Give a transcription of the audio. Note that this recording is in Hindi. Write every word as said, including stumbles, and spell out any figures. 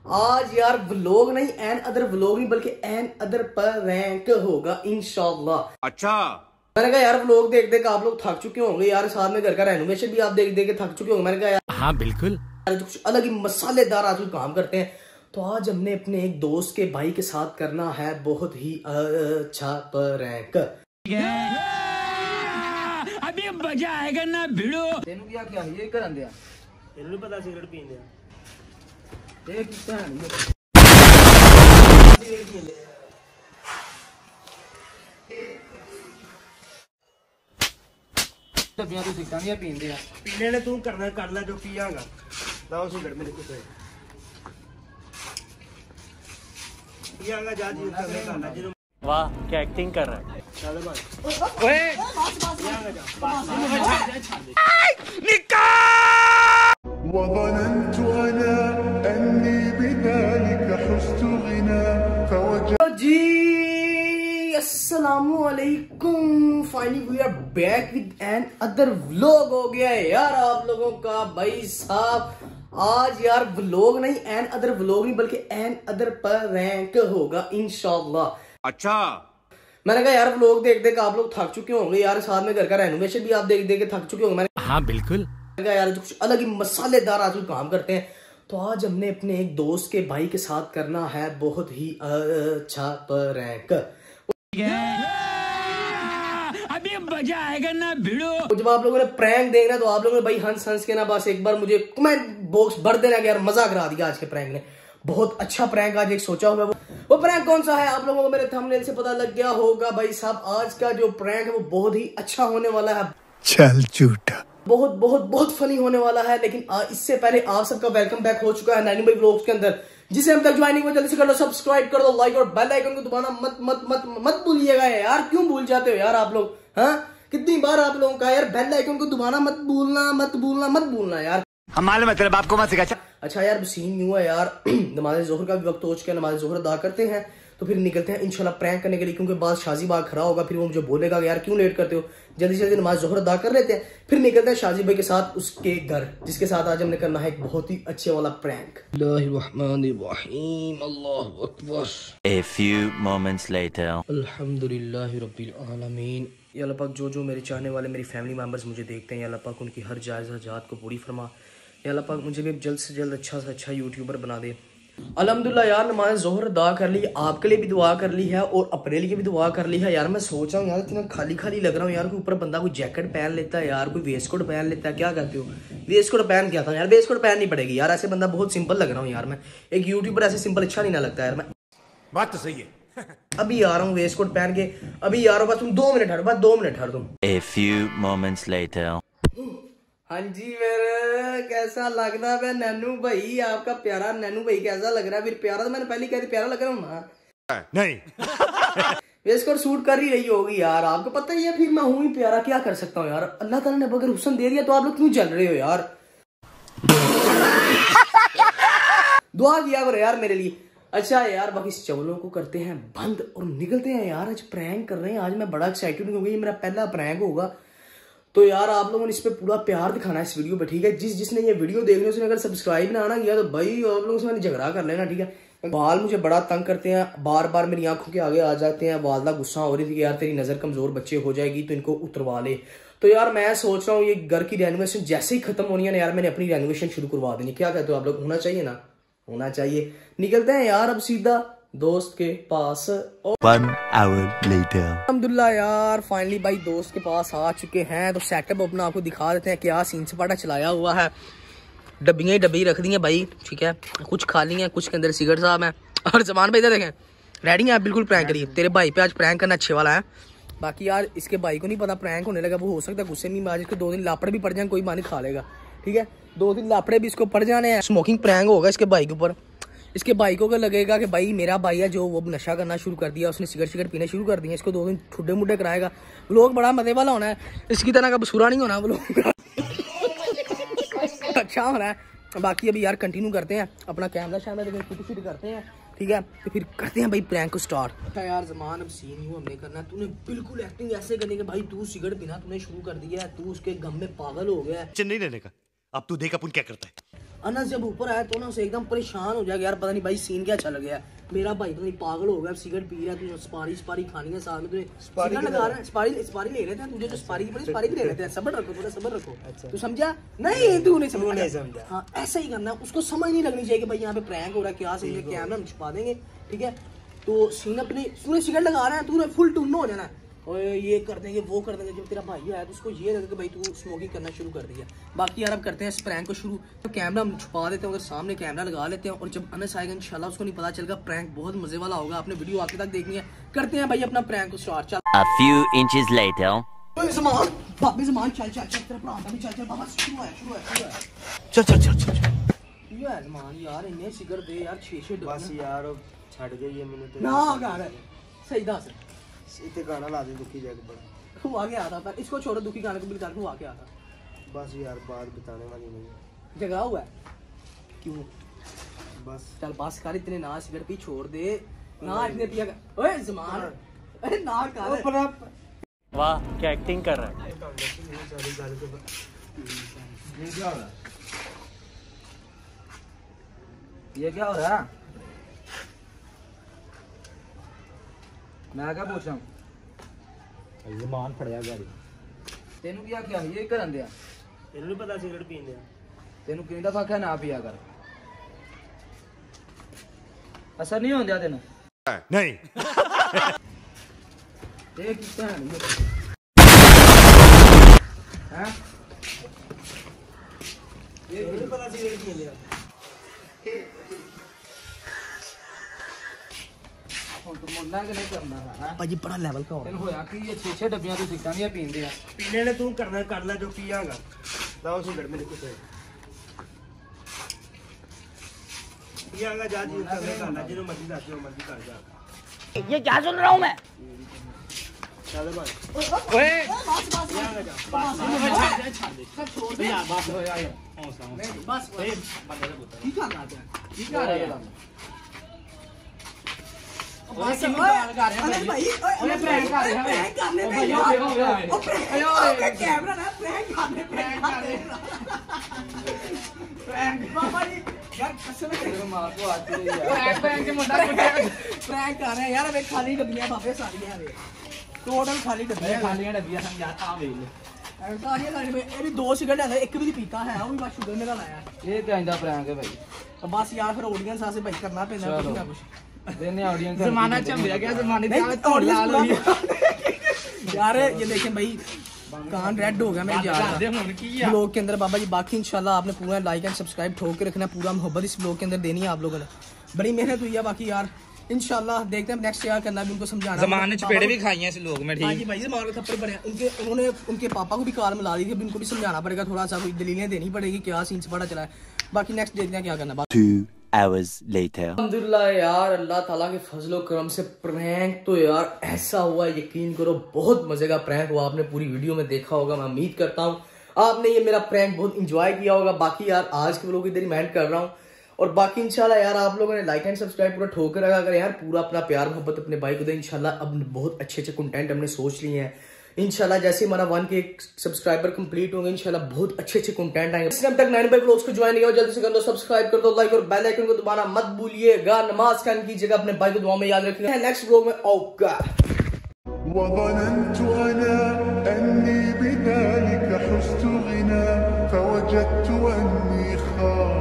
आज यार व्लॉग नहीं एन अदर व्लॉग नहीं बल्कि एन अदर प्रैंक होगा इंशाल्लाह। अच्छा मैंने कहा यार व्लॉग देख देख आप लोग थक चुके होंगे यार, साथ में घर का रेनोवेशन भी आप देख देख के थक चुके होंगे। मैंने कहा यार हाँ बिल्कुल कुछ अलग ही मसालेदार आज काम करते हैं। तो आज हमने अपने एक दोस्त के भाई के साथ करना है बहुत ही अच्छा प्रैंक। अभी मजा आएगा ना भिड़ो। तेनू क्या क्या ये करन दिया, तेनू नहीं पता सिगरेट पीन दिया देख डब्बियां तू सिगरेट नहीं पीन दिया, पीने ने तू करना कर ले जो पियागा लाओ सिगरेट मेरे को पियागा जा जी करने करना जी। वाह क्या एक्टिंग कर रहा है। चलो भाई ओए وظننت أنا أني بذلك حزت غنى فوجدت जी अस्सलामु अलैकुम। Finally we are back with another vlog. हो गया है यार आप लोगों का भाई साहब आज यार व्लॉग नहीं एन अदर व्लॉग नहीं बल्कि एन अदर प्रैंक होगा इंशाल्लाह। अच्छा मैंने कहा यार व्लॉग देख देख आप लोग थक चुके होंगे यार, साथ में घर का रेनोवेशन भी आप देख देख के थक चुके होंगे। मैंने हाँ बिल्कुल यार कुछ अलग ही मसालेदार आज काम करते हैं। तो आज हमने अपने एक दोस्त के भाई के साथ करना है बहुत ही अच्छा प्रैंक। अभी मजा आएगा ना भिड़ो। जब आप लोगों ने प्रैंक देखना तो आप लोगों ने भाई हंस हंस के ना बस एक बार मुझे कमेंट बॉक्स भर देना कि यार मजा करा दिया आज के प्रैंक ने। बहुत अच्छा प्रैंक आज एक सोचा हुआ है। वो, वो प्रैंक कौन सा है आप लोगों को मेरे थंबनेल से पता लग गया होगा भाई साहब। आज का जो प्रैंक है वो बहुत ही अच्छा होने वाला है। चल झूठा बहुत बहुत बहुत फनी होने वाला है। लेकिन आ, इससे पहले आप सबका वेलकम बैक हो चुका है नैनी भाई व्लॉग्स के अंदर। जिसे हम तक ज्वाइनिंग को जल्दी से कर लो, सब्सक्राइब कर दो, लाइक और बेल आइकन को दबाना मत मत मत मत भूलिएगा यार। क्यों भूल जाते हो यार आप लोग? हाँ कितनी बार आप लोगों का यार बेल आइकन को दबाना मत भूलना मत भूलना मत भूलना यार। हमारे मतलब आपको मत सिखा। अच्छा यार सीन यूं है यार नमाज जोहर का भी वक्त हो चुका है, नमाज जोहर अदा करते हैं तो फिर निकलते हैं इंशाल्लाह प्रैंक करने के लिए। क्योंकि बाद शाजी बाग खड़ा होगा, फिर वो मुझे बोलेगा यार क्यों लेट करते हो, जल्दी से जल्दी नमाज जोहर अदा कर लेते हैं। फिर निकलते हैं शाजी भाई के साथ उसके घर, जिसके साथ आज हमने करना है एक बहुत ही अच्छे वाला प्रैंक। अल्लाहु Akbar. A few moments later. अल्हम्दुलिल्लाहि रब्बिल आलमीन। या अल्लाह पाक जो जो मेरे चाहने वाले मेरी फैमिली मेंबर्स मुझे देखते हैं या अल्लाह पाक उनकी हर जायज़ हाजात को पूरी फरमा। या अल्लाह पाक मुझे भी जल्द से जल्द अच्छा से अच्छा यूट्यूबर बना दे। अल्हम्दुलिल्लाह यार नमाज जोहर अदा कर ली, आपके लिए भी दुआ कर ली है और अपने लिए भी दुआ कर ली है। यार मैं सोच रहा हूँ यार इतना खाली खाली लग रहा हूँ यार। कोई ऊपर बंदा कोई जैकेट पहन लेता है यार, कोई वेस्ट कोट पहन लेता है। क्या कहते हो वेस्ट कोट पहन क्या था यार? वेस्ट कोट पहन नहीं पड़ेगी यार, ऐसे बंदा बहुत सिंपल लग रहा हूँ यार। मैं एक यूट्यूबर ऐसे सिंपल अच्छा नहीं ना लगता यार। मैं बात तो सही है। अभी आ रहा हूँ वेस्ट कोट पहन के, अभी आ रहा हूँ। बस तुम दो मिनट हट, बस दो मिनट हट तुम। A few moments later. हाँ जी मेरे कैसा लग रहा है नैनू भाई? आपका प्यारा नैनू भाई कैसा लग रहा है? फिर प्यारा तो मैंने पहले कह दिया, प्यारा लग रहा हूँ ना? नहीं वेस्ट कोट सूट कर ही रही होगी यार, आपको पता ही है। फिर मैं हूँ ही प्यारा, क्या कर सकता हूँ यार। अल्लाह ताला ने अगर हुस्न दे दिया तो आप लोग क्यों चल रहे हो यार? दुआ किया करो यार मेरे लिए। अच्छा यार बाकी इस चवलों को करते हैं बंद और निकलते हैं यार। आज प्रैंक कर रहे हैं, आज मैं बड़ा एक्साइटेड हूँ क्योंकि ये मेरा पहला प्रैंक होगा। तो यार आप लोगों ने इस पे पूरा प्यार दिखाना है इस वीडियो पे, ठीक है? जिस जिसने ये वीडियो देखनी है उसने अगर सब्सक्राइब ना आना किया तो भाई आप लोगों से मैंने झगड़ा कर लेना, ठीक है? बाल मुझे बड़ा तंग करते हैं, बार बार मेरी आंखों के आगे आ जाते हैं। वालदा गुस्सा हो रही थी कि यार तेरी नजर कमजोर बच्चे हो जाएगी तो इनको उतरवा ले। तो यार मैं सोच रहा हूँ ये घर की रेनोवेशन जैसे ही खत्म होनी है ना यार, मैंने अपनी रेनोवेशन शुरू करवा देनी। क्या कहते हो आप लोग? होना चाहिए ना? होना चाहिए। निकलते हैं यार अब सीधा दोस्त के पास। One hour later. अल्हम्दुलिल्लाह यार फाइनली भाई दोस्त के पास आ चुके हैं। तो सेटअप अपना आपको दिखा देते हैं क्या सीन सपाटा चलाया हुआ है। डब्बियाँ ही डब्बी रख दी हैं भाई, ठीक है? कुछ खाली हैं, कुछ के अंदर सिगरेट साहब हैं और सामान भाई इधर देखें रेडी है। बिल्कुल प्रैंक करिए, तेरे भाई पे आज प्रैंक करना अच्छे वाला है। बाकी यार इसके भाई को नहीं पता प्रैंक होने लगा, वो हो सकता है गुस्से में आज इसके दो दिन लापड़ भी पड़ जाए, कोई मानी खा लेगा, ठीक है? दो दिन लापड़े भी इसको पड़ जाने हैं। स्मोकिंग प्रैंक होगा इसके भाई के ऊपर। इसके भाई को क्या लगेगा कि भाई मेरा भाई है जो वो नशा करना शुरू कर दिया, उसने सिगरेट सिगरेट पीने शुरू कर दिए, इसको दो दिन ठुड्डे मुड्डे कराएगा। लोग बड़ा मजे वाला होना है, इसकी तरह का बसूरा नहीं होना वो लोग अच्छा होना है। बाकी अभी यार कंटिन्यू करते हैं अपना कैमरा शैमरा देखते शूट शूट करते हैं, ठीक है? तो फिर करते हैं भाई प्रैंक को स्टार्ट। अच्छा यार जमान अब सीन ही हमने करना है। तूने बिल्कुल एक्टिंग ऐसे करनी कि भाई तू सिगरेट पीना तूने शुरू कर दिया है, तू उसके गम में पागल हो गया है। नहीं रहने का अब तू देख अपन क्या करता है। अनस जब ऊपर आया तो ना उसे एकदम परेशान हो जाएगा, यार पता नहीं भाई सीन क्या चल गया, मेरा भाई पता नहीं पागल हो गया, सिगरेट पी रहा है, तुझे स्पारी स्पारी खानी है साथ में, तुझे सिगरेट लगा रहा है, स्पारी स्पारी ले लेते हैं, तुझे जो स्पारी की पड़ी स्पारी भी ले लेते हैं, सब्र रखो थोड़ा सब्र रखो। अच्छा। तू समझा? नहीं तू नहीं समझा, नहीं समझा। हाँ ऐसा ही करना, उसको समझ नहीं लगनी चाहिए कि भाई यहाँ पे प्रैंक हो रहा है, क्या सही है, कैमरा हम छुपा देंगे, ठीक है। तो सीन अपनी तूने सिगरेट लगा रहा है, तूने फुल टुन्नो हो जाना है, और ये कर देंगे वो कर देंगे, जब तेरा भाई आया तो उसको ये लगे कि भाई तू स्मोकिंग करना शुरू कर दिया। बाकी यार अब करते हैं इस प्रैंक को शुरू, तो कैमरा हम छुपा देते हैं, अगर सामने कैमरा लगा लेते हैं, और जब अनस आएगा इंशाल्लाह उसको नहीं पता चलेगा, प्रैंक बहुत मजे वाला होगा, आपने वीडियो आगे तक देखनी है। करते हैं भाई अपना प्रैंक को स्टार्ट। चल A few inches later. ज़मान बाबे ज़मान चल चल चल तेरा भरा भी चल चल बाबा शुरू है शुरू है शुरू है चल चल चल चल ये है ज़मान यार, इन्हें सिगरेट दे यार, छे छे बस यार छड़ गई है मैंने तो ना कर सही दस इतने गाना ला दे दुखी जग बड़ा तू आगे आता पर इसको छोड़ो, दुखी गाने को भी बता, तू आगे आता बस यार बात बताने वाली नहीं जगह हुआ है क्यों, बस चल बस कर, इतने ना सिगरेट पी छोड़ दे ना, इतने पिया कर। ओए ज़मान अरे ना कर, वाह क्या एक्टिंग कर रहा है। ये क्या हो रहा है, ये क्या हो रहा है, मैं क्या पूछ रहा हूँ, ज़मान फड़िया गाड़ी तेनू क्या क्या ये करन दिया, तेनू नहीं पता सिगरेट पीने तेनू कितनी दफा क्या ना पिया कर, असर नहीं होंदिया तेनू नहीं। ये कितना है ये हैं, ये नहीं पता सिगरेट पीने तो मुन्ना के नहीं करना था भाजी बड़ा लेवल का हो तेन होया कि ये छे छे डब्बियां तू सिक्का दियां पींदे आ, पीने ने तू करना कर ले जो पियागा, लाओ सिगरेट मेरे को पियागा जा जी करना करना जिनो मर्जी दस जो मर्जी कर जा। ये क्या सुन रहा हूँ मैं? चल भाई ओए पियागा जा छोड़ दे बस होया ये नहीं बस ठीक है ना ठीक आ रहा है बस अरे भाई ओए प्रैंक कर रहे हैं, प्रैंक करने पे यार, ओ प्रैंक कैमरा ना प्रैंक करने प्रैंक करने प्रैंक बाबा जी यार कसम से मां को आती है यार, प्रैंक प्रैंक के मुंडा प्रैंक कर रहे हैं यार, अबे खाली डब्बियां बाबे सारियां है, टोटल खाली डब्बियां खालियां डब्बियां समझाता आ वेल सारियां सारी में ये भी दो सिगरेट है, एक भी नहीं पीता है, वो भी बस शुगर मेरा लाया, ये क्या इंदा प्रैंक है भाई, तो बस यार फिर ऑडियंस आसे भाई करना पैंदा कुछ ना कुछ, देने ऑडियंस ज़माना चंबिया गया, ज़माने नहीं ऑडियंस यार ये देखें भाई कान रेड हो गया मेरे यार ब्लॉग के अंदर बाबा जी। बाकी इंशाल्लाह आपने पूरा लाइक एंड सब्सक्राइब ठोक के रखना, पूरा मोहब्बत इस ब्लॉग के अंदर देनी है आप लोगों ने, बड़ी मेहनत हुई है। बाकी यार इंशाल्लाह देखते हैं नेक्स्ट क्या करना है, उनको समझाना, ज़माने चपेड़े भी खाई हैं इस लोग में, हाँ ठीक जी भाई ज़मान के थप्पड़ पड़े, उनके उन्होंने उनके पापा को भी कार मिला दी थी, अब इनको भी समझाना पड़ेगा, थोड़ा सा कोई दलीलें देनी पड़ेगी, क्या सीन से पता चला है। बाकी नेक्स्ट देखते हैं क्या करना। Two hours later. अल्हम्दुलिल्लाह यार, अल्लाह ताला के फजलो करम से प्रैंक तो यार ऐसा हुआ, यकीन करो बहुत मजे का प्रैंक हुआ, आपने पूरी वीडियो में देखा होगा, मैं उम्मीद करता हूँ आपने ये मेरा प्रैंक बहुत इंजॉय किया होगा। बाकी यार आज के लोग इधर ही मेंट कर रहा हूँ, और बाकी इंशाल्लाह यार आप लोगों ने लाइक एंड सब्सक्राइब पूरा ठोक कर रखा, अगर यार पूरा अपना प्यार मोहब्बत अपने भाई को दे। इंशाल्लाह अब बहुत अच्छे अच्छे कंटेंट हमने सोच लिए हैं, इंशाल्लाह जैसे हमारा वन के सब्सक्राइबर कंप्लीट होंगे इंशाल्लाह बहुत अच्छे अच्छे कंटेंट आएंगे। इस टाइम तक नाइन बाई व्लॉग्स को ज्वाइन किया जल्दी से कर दो, सब्सक्राइब कर दो, लाइक और बेल आइकन को दबाना मत भूलिएगा, नमाज कायम कीजिएगा, अपने भाई को दुआ में याद रखिएगा। नेक्स्ट व्लॉग में ओके। وظننت أنا أني بذلك حزت غنى فوجدت أني خائف